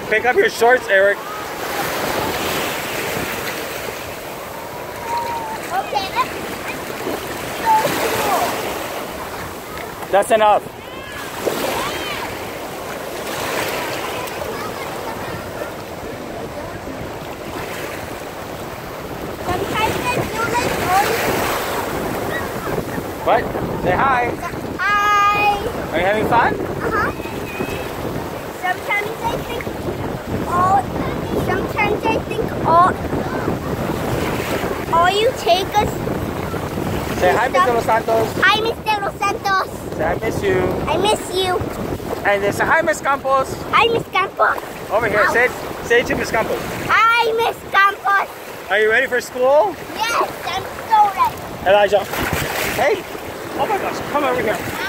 Pick up your shorts, Eric. Okay, that's so cool. That's enough. Sometimes I feel like What? Say hi. Hi. Are you having fun? Uh-huh. Sometimes I think all you take us. Say hi, Mr. Los Santos. Hi, Mr. Los Santos. Say I miss you. I miss you. And then say hi, Miss Campos. Hi, Miss Campos. Over here. Say it to Miss Campos. Hi, Miss Campos. Are you ready for school? Yes, I'm so ready. Elijah. Hey. Oh my gosh. Come over here.